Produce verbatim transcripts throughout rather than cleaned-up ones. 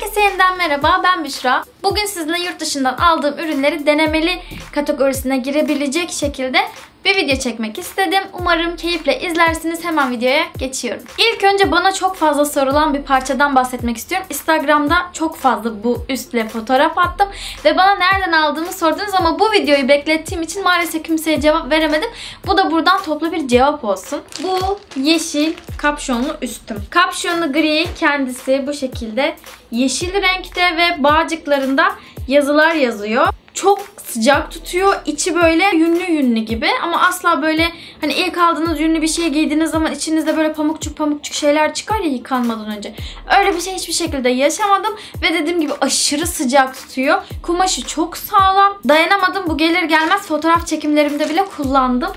Herkese yeniden merhaba, ben Büşra. Bugün sizinle yurt dışından aldığım ürünleri denemeli kategorisine girebilecek şekilde bir video çekmek istedim. Umarım keyifle izlersiniz. Hemen videoya geçiyorum. İlk önce bana çok fazla sorulan bir parçadan bahsetmek istiyorum. Instagram'da çok fazla bu üstle fotoğraf attım ve bana nereden aldığımı sordunuz ama bu videoyu beklettiğim için maalesef kimseye cevap veremedim. Bu da buradan toplu bir cevap olsun. Bu yeşil kapşonlu üstüm. Kapşonlu gri, kendisi bu şekilde yeşil renkte ve bağcıklarında yazılar yazıyor. Çok sıcak tutuyor. İçi böyle yünlü yünlü gibi ama asla böyle hani ilk aldığınız yünlü bir şey giydiğiniz zaman içinizde böyle pamukçuk pamukçuk şeyler çıkar ya yıkanmadan önce. Öyle bir şey hiçbir şekilde yaşamadım ve dediğim gibi aşırı sıcak tutuyor. Kumaşı çok sağlam. Dayanamadım. Bu gelir gelmez fotoğraf çekimlerimde bile kullandım.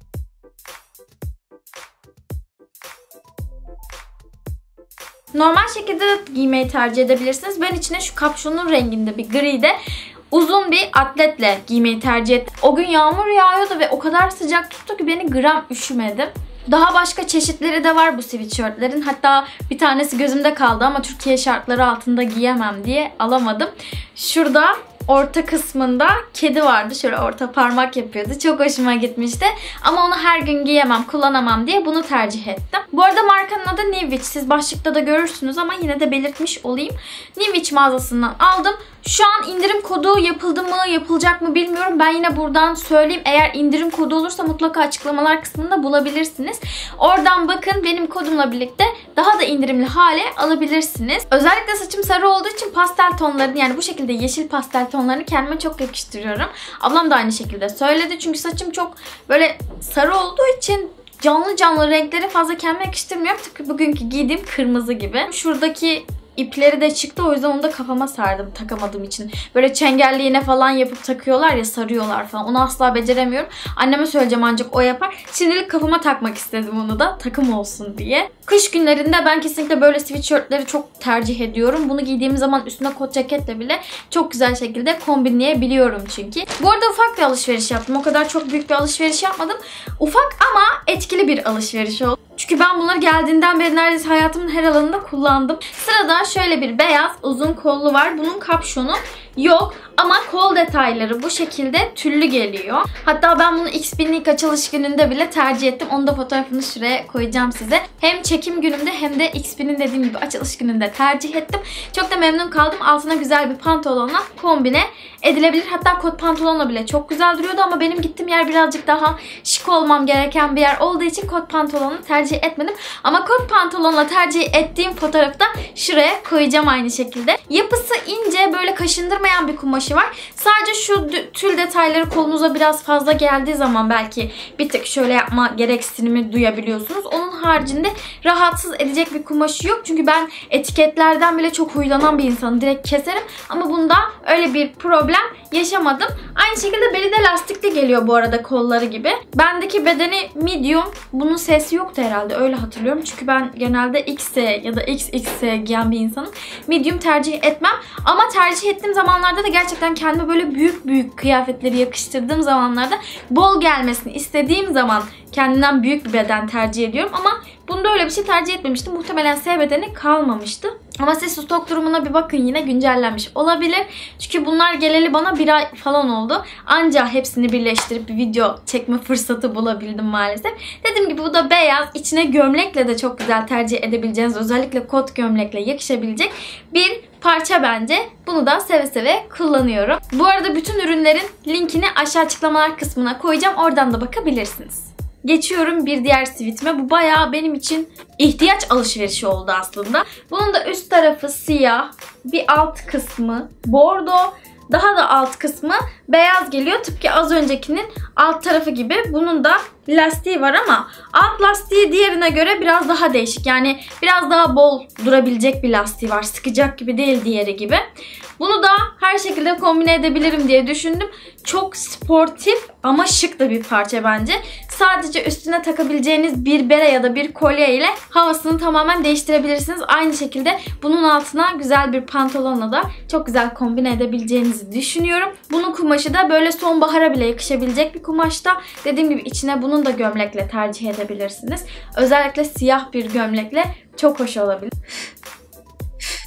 Normal şekilde de giymeyi tercih edebilirsiniz. Ben içine şu kapşonun renginde bir gride uzun bir atletle giymeyi tercih ettim. O gün yağmur yağıyordu ve o kadar sıcak tuttu ki beni gram üşümedim. Daha başka çeşitleri de var bu sweatshirtlerin. Hatta bir tanesi gözümde kaldı ama Türkiye şartları altında giyemem diye alamadım. Şurada orta kısmında kedi vardı. Şöyle orta parmak yapıyordu. Çok hoşuma gitmişti. Ama onu her gün giyemem, kullanamam diye bunu tercih ettim. Bu arada markanın adı Nivitch. Siz başlıkta da görürsünüz ama yine de belirtmiş olayım. Nivitch mağazasından aldım. Şu an indirim kodu yapıldı mı, yapılacak mı bilmiyorum. Ben yine buradan söyleyeyim. Eğer indirim kodu olursa mutlaka açıklamalar kısmında bulabilirsiniz. Oradan bakın, benim kodumla birlikte daha da indirimli hale alabilirsiniz. Özellikle saçım sarı olduğu için pastel tonlarını, yani bu şekilde yeşil pastel tonlarını kendime çok yakıştırıyorum. Ablam da aynı şekilde söyledi. Çünkü saçım çok böyle sarı olduğu için canlı canlı renkleri fazla kendime yakıştırmıyorum. Tıpkı bugünkü giydiğim kırmızı gibi. Şuradaki İpleri de çıktı, o yüzden onu da kafama sardım takamadığım için. Böyle çengelli iğne falan yapıp takıyorlar ya, sarıyorlar falan. Onu asla beceremiyorum. Anneme söyleyeceğim, ancak o yapar. Şimdilik kafama takmak istedim onu da, takım olsun diye. Kış günlerinde ben kesinlikle böyle sweatshirtleri çok tercih ediyorum. Bunu giydiğim zaman üstüne kot ceketle bile çok güzel şekilde kombinleyebiliyorum çünkü. Bu arada ufak bir alışveriş yaptım. O kadar çok büyük bir alışveriş yapmadım. Ufak ama etkili bir alışveriş oldu. Çünkü ben bunları geldiğinden beri neredeyse hayatımın her alanında kullandım. Sırada şöyle bir beyaz uzun kollu var. Bunun kapşonu yok ama kol detayları bu şekilde tüllü geliyor. Hatta ben bunu X bin'in ilk açılış gününde bile tercih ettim. Onun da fotoğrafını şuraya koyacağım size. Hem çekim günümde hem de X bin'in dediğim gibi açılış gününde tercih ettim. Çok da memnun kaldım. Altına güzel bir pantolonla kombine edilebilir. Hatta kot pantolonla bile çok güzel duruyordu ama benim gittiğim yer birazcık daha şık olmam gereken bir yer olduğu için kot pantolonu tercih etmedim. Ama kot pantolonla tercih ettiğim fotoğrafı da şuraya koyacağım aynı şekilde. Yapısı ince, böyle kaşındırmayan bir kumaşı var. Sadece şu tül detayları kolunuza biraz fazla geldiği zaman belki bir tık şöyle yapma gereksinimi duyabiliyorsunuz. Onun haricinde rahatsız edecek bir kumaşı yok. Çünkü ben etiketlerden bile çok huylanan bir insanım. Direkt keserim. Ama bunda öyle bir problem yaşamadım. Aynı şekilde beli de lastikli geliyor bu arada, kolları gibi. Bendeki bedeni medium. Bunun sesi yoktu herhalde. Öyle hatırlıyorum. Çünkü ben genelde X S ya da X X S giyen bir insanım. Medium tercih etmem. Ama tercih ettiğim zamanlarda da gerçekten kendime böyle büyük büyük kıyafetleri yakıştırdığım zamanlarda, bol gelmesini istediğim zaman kendinden büyük bir beden tercih ediyorum. Ama bunda öyle bir şey tercih etmemiştim. Muhtemelen S bedeni kalmamıştı. Ama siz stok durumuna bir bakın, yine güncellenmiş olabilir. Çünkü bunlar geleli bana bir ay falan oldu. Ancak hepsini birleştirip bir video çekme fırsatı bulabildim maalesef. Dediğim gibi bu da beyaz. İçine gömlekle de çok güzel tercih edebileceğiniz, özellikle kot gömlekle yakışabilecek bir parça bence. Bunu da seve seve kullanıyorum. Bu arada bütün ürünlerin linkini aşağı açıklamalar kısmına koyacağım. Oradan da bakabilirsiniz. Geçiyorum bir diğer sivitime. Bu bayağı benim için ihtiyaç alışverişi oldu aslında. Bunun da üst tarafı siyah, bir alt kısmı bordo, daha da alt kısmı beyaz geliyor. Tıpkı az öncekinin alt tarafı gibi. Bunun da lastiği var ama alt lastiği diğerine göre biraz daha değişik. Yani biraz daha bol durabilecek bir lastiği var. Sıkacak gibi değil diğeri gibi. Bunu da her şekilde kombine edebilirim diye düşündüm. Çok sportif ama şık da bir parça bence. Sadece üstüne takabileceğiniz bir bere ya da bir kolye ile havasını tamamen değiştirebilirsiniz. Aynı şekilde bunun altına güzel bir pantolonla da çok güzel kombine edebileceğinizi düşünüyorum. Bunun kumaşı da böyle sonbahara bile yakışabilecek bir kumaşta. Dediğim gibi içine bunun da gömlekle tercih edebilirsiniz. Özellikle siyah bir gömlekle çok hoş olabilir.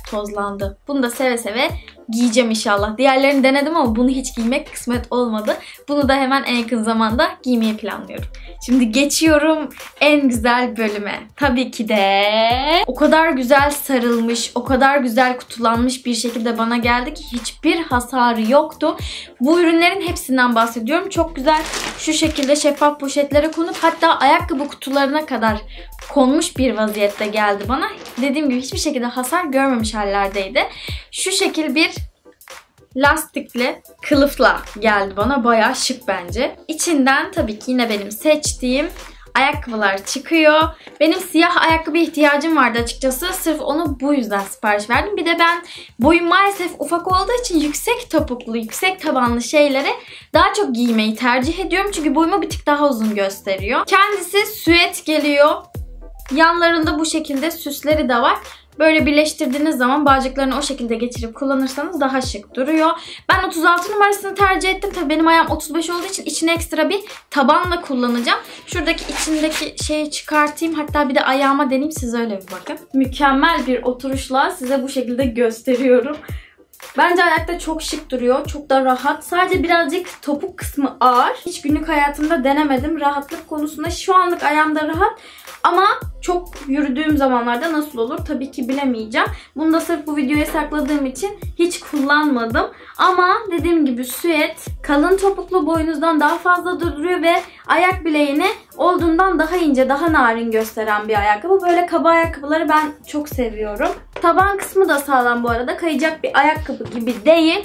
tozlandı. Bunu da seve seve giyeceğim inşallah. Diğerlerini denedim ama bunu hiç giymek kısmet olmadı. Bunu da hemen en yakın zamanda giymeyi planlıyorum. Şimdi geçiyorum en güzel bölüme. Tabii ki de o kadar güzel sarılmış, o kadar güzel kutulanmış bir şekilde bana geldi ki hiçbir hasarı yoktu. Bu ürünlerin hepsinden bahsediyorum. Çok güzel şu şekilde şeffaf poşetlere konup hatta ayakkabı kutularına kadar konmuş bir vaziyette geldi bana. Dediğim gibi hiçbir şekilde hasar görmemiş hallerdeydi. Şu şekil bir lastikli kılıfla geldi bana. Bayağı şık bence. İçinden tabii ki yine benim seçtiğim ayakkabılar çıkıyor. Benim siyah ayakkabı ihtiyacım vardı açıkçası. Sırf onu bu yüzden sipariş verdim. Bir de ben boyum maalesef ufak olduğu için yüksek topuklu, yüksek tabanlı şeyleri daha çok giymeyi tercih ediyorum. Çünkü boyumu bir tık daha uzun gösteriyor. Kendisi süet geliyor. Yanlarında bu şekilde süsleri de var. Böyle birleştirdiğiniz zaman bağcıklarını o şekilde geçirip kullanırsanız daha şık duruyor. Ben otuz altı numarasını tercih ettim. Tabii benim ayağım otuz beş olduğu için içine ekstra bir tabanla kullanacağım. Şuradaki içindeki şeyi çıkartayım. Hatta bir de ayağıma deneyeyim. Siz öyle bir bakın. Mükemmel bir oturuşla size bu şekilde gösteriyorum. Bence ayakta çok şık duruyor. Çok da rahat. Sadece birazcık topuk kısmı ağır. Hiç günlük hayatımda denemedim. Rahatlık konusunda şu anlık ayağımda rahat. Ama çok yürüdüğüm zamanlarda nasıl olur tabii ki bilemeyeceğim. Bunu da sırf bu videoya sakladığım için hiç kullanmadım. Ama dediğim gibi süet kalın topuklu boynuzdan daha fazla duruyor ve ayak bileğini olduğundan daha ince, daha narin gösteren bir ayakkabı. Böyle kaba ayakkabıları ben çok seviyorum. Taban kısmı da sağlam bu arada. Kayacak bir ayakkabı gibi değil.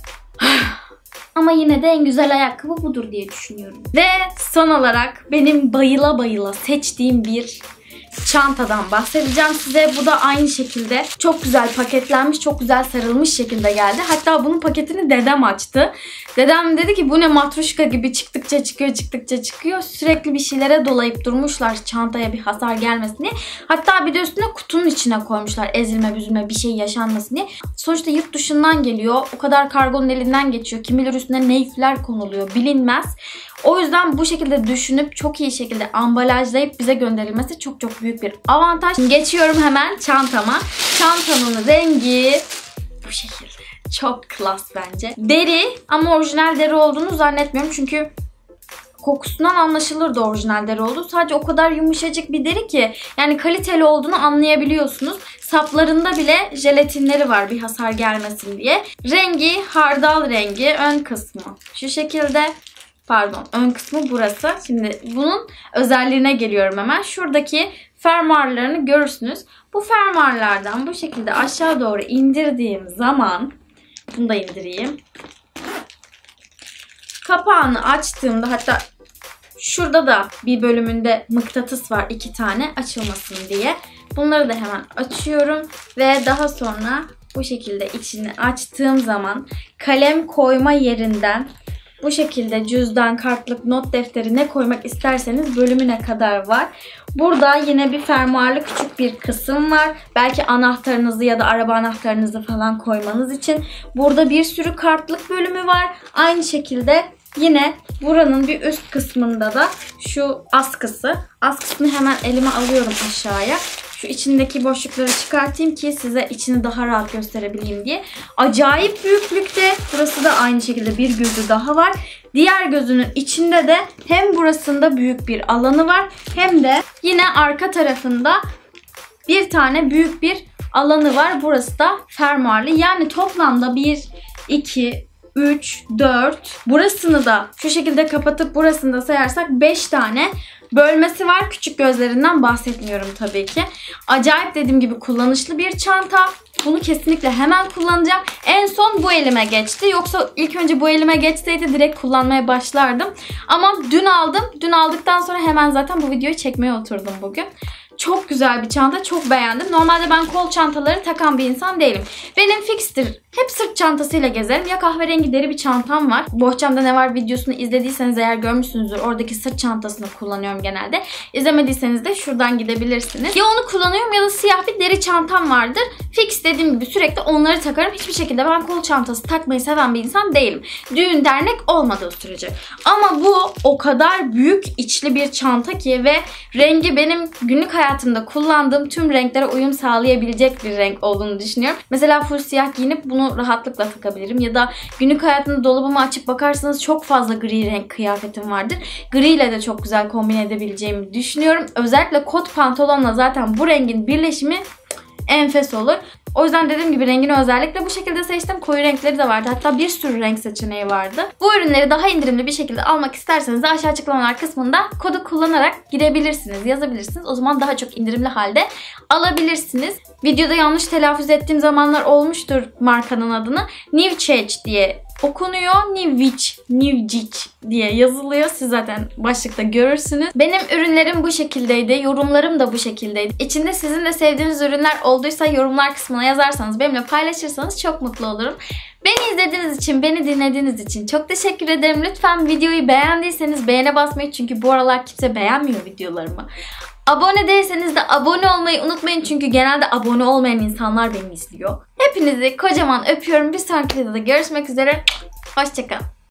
Ama yine de en güzel ayakkabı budur diye düşünüyorum. Ve son olarak benim bayıla bayıla seçtiğim bir çantadan bahsedeceğim size. Bu da aynı şekilde çok güzel paketlenmiş, çok güzel sarılmış şekilde geldi. Hatta bunun paketini dedem açtı. Dedem dedi ki bu ne matruşka gibi çıktıkça çıkıyor, çıktıkça çıkıyor. Sürekli bir şeylere dolayıp durmuşlar çantaya bir hasar gelmesin diye. Hatta bir de üstüne kutunun içine koymuşlar ezilme büzülme bir şey yaşanmasın diye. Sonuçta yurt dışından geliyor. O kadar kargonun elinden geçiyor. Kim bilir üstüne ne yükler konuluyor bilinmez. O yüzden bu şekilde düşünüp çok iyi şekilde ambalajlayıp bize gönderilmesi çok çok büyük bir avantaj. Şimdi geçiyorum hemen çantama. Çantanın rengi bu şekilde. Çok klas bence. Deri ama orijinal deri olduğunu zannetmiyorum. Çünkü kokusundan anlaşılırdı orijinal deri olduğu. Sadece o kadar yumuşacık bir deri ki yani kaliteli olduğunu anlayabiliyorsunuz. Saplarında bile jelatinleri var bir hasar gelmesin diye. Rengi hardal rengi. Ön kısmı şu şekilde. Pardon, ön kısmı burası. Şimdi bunun özelliğine geliyorum hemen. Şuradaki fermuarlarını görürsünüz. Bu fermuarlardan bu şekilde aşağı doğru indirdiğim zaman, bunu da indireyim. Kapağını açtığımda, hatta şurada da bir bölümünde mıknatıs var iki tane açılmasın diye. Bunları da hemen açıyorum ve daha sonra bu şekilde içini açtığım zaman kalem koyma yerinden bu şekilde cüzdan, kartlık, not defteri ne koymak isterseniz bölümüne kadar var. Burada yine bir fermuarlı küçük bir kısım var. Belki anahtarınızı ya da araba anahtarınızı falan koymanız için. Burada bir sürü kartlık bölümü var. Aynı şekilde yine buranın bir üst kısmında da şu askısı. Askısını hemen elime alıyorum aşağıya. Şu içindeki boşlukları çıkartayım ki size içini daha rahat gösterebileyim diye. Acayip büyüklükte. Burası da aynı şekilde bir gözü daha var. Diğer gözünün içinde de hem burasında büyük bir alanı var hem de yine arka tarafında bir tane büyük bir alanı var. Burası da fermuarlı. Yani toplamda bir, iki, üç, dört. Burasını da şu şekilde kapatıp burasını da sayarsak beş tane bölmesi var. Küçük gözlerinden bahsetmiyorum tabii ki. Acayip dediğim gibi kullanışlı bir çanta. Bunu kesinlikle hemen kullanacağım. En son bu elime geçti. Yoksa ilk önce bu elime geçseydi direkt kullanmaya başlardım. Ama dün aldım. Dün aldıktan sonra hemen zaten bu videoyu çekmeye oturdum bugün. Çok güzel bir çanta. Çok beğendim. Normalde ben kol çantaları takan bir insan değilim. Benim fikstir hep sırt çantasıyla gezerim. Ya kahverengi deri bir çantam var. Bohçamda ne var videosunu izlediyseniz eğer görmüşsünüzdür. Oradaki sırt çantasını kullanıyorum genelde. İzlemediyseniz de şuradan gidebilirsiniz. Ya onu kullanıyorum ya da siyah bir deri çantam vardır. Fix dediğim gibi sürekli onları takarım. Hiçbir şekilde ben kol çantası takmayı seven bir insan değilim. Düğün dernek olmadığı sürece. Ama bu o kadar büyük içli bir çanta ki ve rengi benim günlük hayatımda kullandığım tüm renklere uyum sağlayabilecek bir renk olduğunu düşünüyorum. Mesela full siyah giyinip bunu rahatlıkla takabilirim. Ya da günlük hayatımda dolabımı açıp bakarsanız çok fazla gri renk kıyafetim vardır. Gri ile de çok güzel kombin edebileceğimi düşünüyorum. Özellikle kot pantolonla zaten bu rengin birleşimi enfes olur. O yüzden dediğim gibi rengini özellikle bu şekilde seçtim. Koyu renkleri de vardı. Hatta bir sürü renk seçeneği vardı. Bu ürünleri daha indirimli bir şekilde almak isterseniz de aşağı açıklamalar kısmında kodu kullanarak girebilirsiniz, yazabilirsiniz. O zaman daha çok indirimli halde alabilirsiniz. Videoda yanlış telaffuz ettiğim zamanlar olmuştur markanın adını. New Change diye okunuyor. New Witch, New Cich diye yazılıyor. Siz zaten başlıkta görürsünüz. Benim ürünlerim bu şekildeydi. Yorumlarım da bu şekildeydi. İçinde sizin de sevdiğiniz ürünler olduysa yorumlar kısmına yazarsanız, benimle paylaşırsanız çok mutlu olurum. Beni izlediğiniz için, beni dinlediğiniz için çok teşekkür ederim. Lütfen videoyu beğendiyseniz beğene basmayı, çünkü bu aralar kimse beğenmiyor videolarımı. Abone değilseniz de abone olmayı unutmayın, çünkü genelde abone olmayan insanlar beni izliyor. Hepinizi kocaman öpüyorum. Bir sonraki videoda görüşmek üzere. Hoşçakalın.